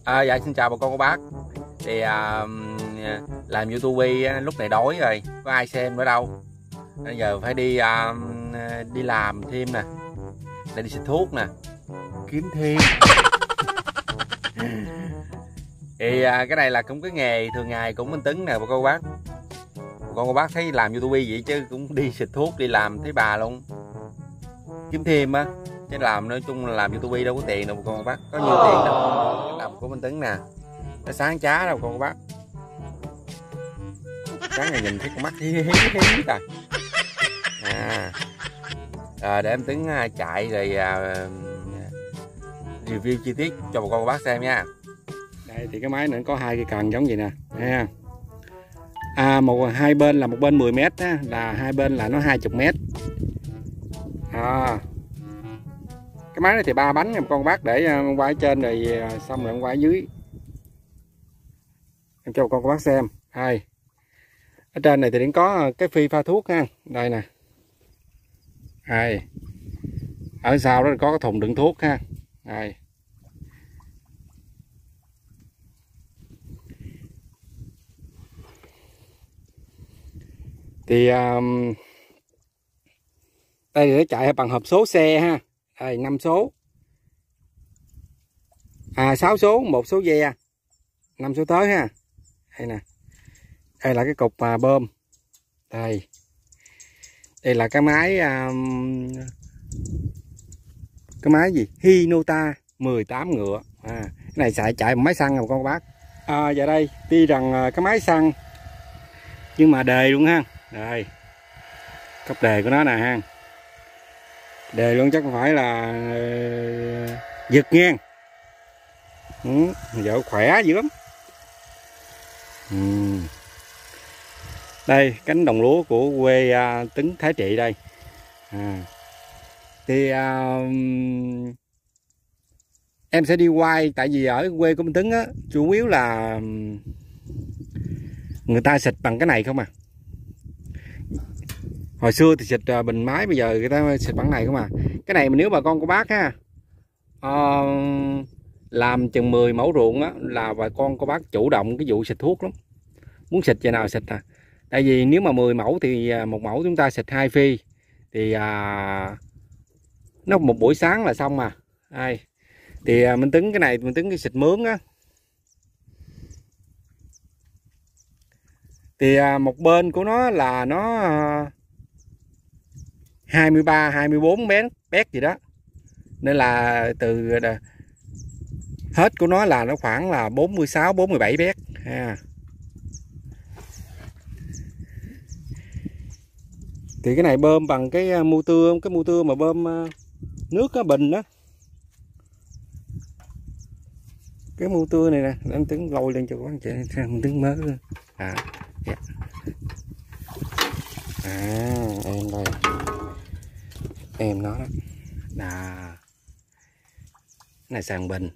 Dạ xin chào bà con cô bác. Thì làm YouTube lúc này đói rồi, có ai xem nữa đâu. Bây giờ phải đi làm thêm nè, để đi xịt thuốc nè, kiếm thêm. Thì cái này là cũng cái nghề thường ngày cũng minh Tấn nè bà con cô bác. Bà con cô bác thấy làm YouTube vậy chứ cũng đi xịt thuốc, đi làm thấy bà luôn, kiếm thêm á. Chứ làm nói chung là làm YouTube đâu có tiền đâu bà con cô bác, có nhiều tiền đâu. Cái làm của minh Tấn nè, nó sáng chá đâu con cô bác. Sáng này nhìn thấy con mắt hí để em Tấn chạy rồi review chi tiết cho bà con cô bác xem nha. Đây thì cái máy này có hai cái cần giống vậy nè ha. Hai bên là một bên 10 mét á, là hai bên là nó 20 mét. Cái máy này thì 3 bánh nha con bác, để qua ở trên rồi xong rồi qua ở dưới em cho con bác xem. Ở trên này thì cũng có cái phi pha thuốc ha, đây nè. Ở sau đó có cái thùng đựng thuốc ha. Đây. Thì đây thì nó chạy bằng hộp số xe ha. Đây 5 số. 6 số, 1 số ve, 5 số tới ha. Đây nè. Đây là cái cục bơm. Đây. Đây là cái máy gì? Hinota 18 ngựa. Cái này chạy bằng máy xăng rồi con bác. Giờ đây tuy rằng cái máy xăng nhưng mà đề luôn ha. Đây. Cốc đề của nó nè ha. Đề luôn chắc không phải là giật ngang. Vợ khỏe dữ lắm. Đây cánh đồng lúa của quê Tấn Thái Trị đây. Thì em sẽ đi quay, tại vì ở quê của Minh Tấn á, chủ yếu là người ta xịt bằng cái này không à. Hồi xưa thì xịt bình máy, bây giờ người ta xịt bằng này không à. Cái này mà nếu bà con cô bác ha, làm chừng 10 mẫu ruộng á, là bà con cô bác chủ động cái vụ xịt thuốc lắm. Muốn xịt giờ nào xịt Tại vì nếu mà 10 mẫu thì một mẫu chúng ta xịt 2 phi thì nó một buổi sáng là xong mà. Thì Minh Tấn cái này Minh Tấn cái xịt mướn á. Thì một bên của nó là nó 23 24 mét gì đó. Nên là từ hết của nó là nó khoảng là 46 47 mét ha. Thì cái này bơm bằng cái motor mà bơm nước á, bình đó. Cái motor này nè, em Tấn lôi lên cho các anh chị xem, Tấn mới lên. Em đây. Em nó đó. Cái này sàn bình.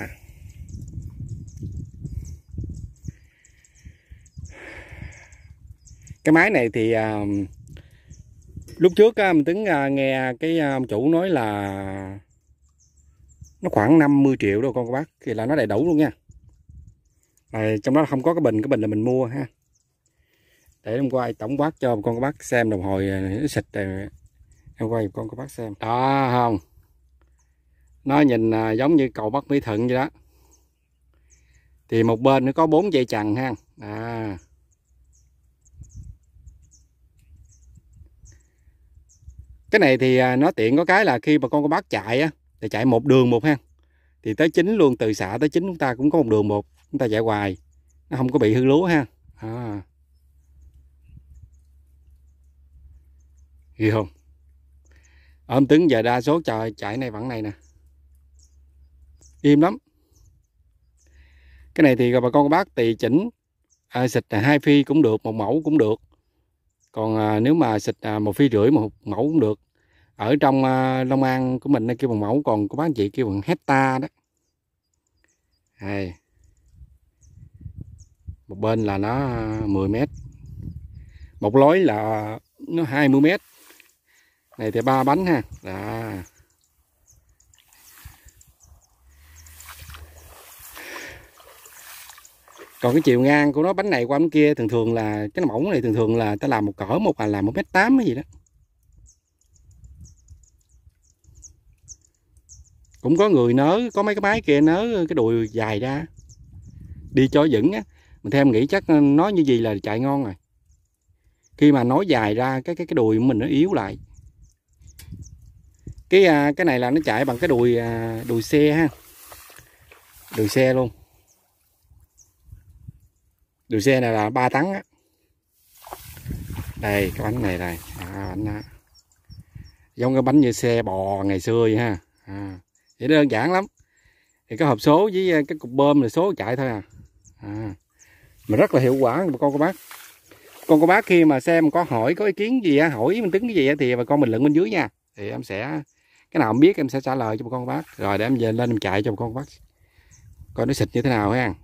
Cái máy này thì lúc trước mình Tấn nghe cái ông chủ nói là nó khoảng 50 triệu đâu con cô bác, thì là nó đầy đủ luôn nha. Trong đó không có cái bình là mình mua ha. Để em quay tổng quát cho con cô bác xem đồng hồi nó xịt rồi. Em quay con cô bác xem đó, không nó nhìn giống như cầu Bắc Mỹ Thuận vậy đó. Thì một bên nó có 4 dây chằng ha. Cái này thì nó tiện có cái là khi mà con bác chạy á, thì chạy một đường một ha. Thì tới 9 luôn, từ xạ tới 9 chúng ta cũng có một đường một, chúng ta chạy hoài, nó không có bị hư lúa ha. Ghi không? Ở Tấn giờ đa số chạy này vẫn này nè, im lắm. Cái này thì bà con bác tùy chỉnh, xịt 2 phi cũng được, 1 mẫu cũng được. Còn nếu mà xịt 1,5 phi 1 mẫu cũng được. Ở trong Long An của mình kêu bằng mẫu, còn của bác anh chị kêu bằng hecta đó. Một bên là nó 10 mét, một lối là nó 20 mét. Này thì 3 bánh ha. Còn cái chiều ngang của nó bánh này qua bánh kia thường thường là cái mỏng này thường thường là ta làm một cỡ làm 1,8 m cái gì đó. Cũng có người nớ, có mấy cái máy kia nớ cái đùi dài ra đi cho vững á. Mình theo em nghĩ chắc nói như gì là chạy ngon rồi. Khi mà nói dài ra cái đùi của mình nó yếu lại. Cái này là nó chạy bằng cái đùi xe ha. Đùi xe luôn. Đùi xe này là 3 tấn á. Đây cái bánh này đây, bánh đó. Giống cái bánh như xe bò ngày xưa vậy ha. Vậy đơn giản lắm. Thì cái hộp số với cái cục bơm là số chạy thôi à. Mà rất là hiệu quả bà con cô bác. Con cô bác khi mà xem có hỏi có ý kiến gì hỏi mình tính cái gì thì bà con bình luận bên dưới nha. Thì em sẽ cái nào em biết em sẽ trả lời cho bà con cô bác. Rồi để em về lên em chạy cho bà con cô bác coi nó xịt như thế nào ha.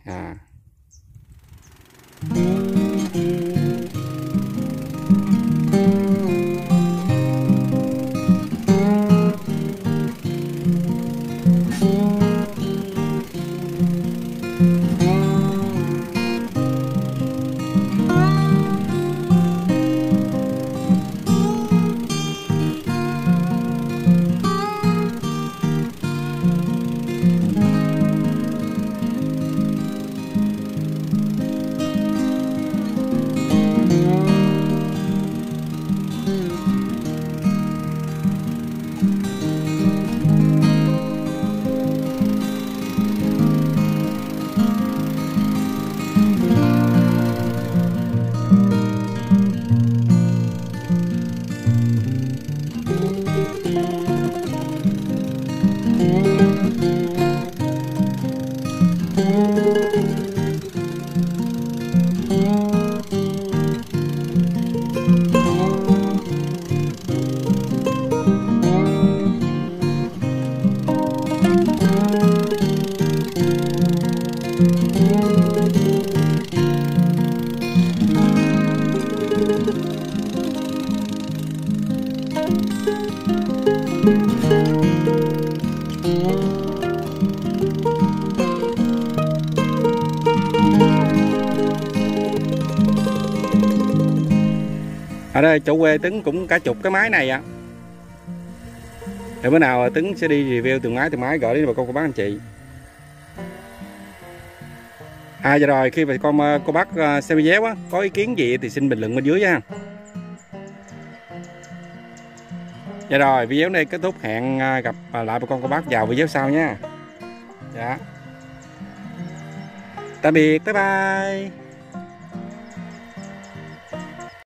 Ở đây chủ quê Tấn cũng cả chục cái máy này ạ. Thì bữa nào Tấn sẽ đi review từng máy gửi đến bà con cô bác anh chị. Giờ rồi khi bà con cô bác xem video á có ý kiến gì thì xin bình luận bên dưới nha. Dạ rồi video này kết thúc, hẹn gặp lại bà con cô bác vào video sau nha. Dạ. Tạm biệt, bye bye.